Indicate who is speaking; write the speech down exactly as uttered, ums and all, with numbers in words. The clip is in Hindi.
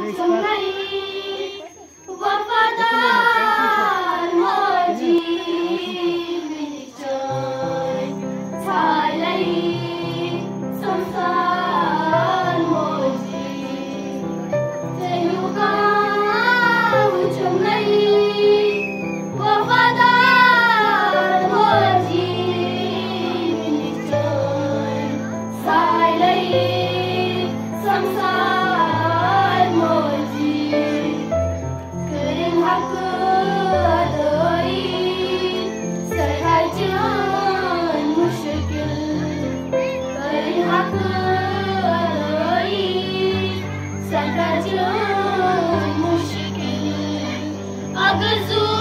Speaker 1: वफादार मोजी संसार मोजी वफादार मोजी संसार मोजी kering hak adoi serhajan musyakil kering hak adoi serhajan musyakil agar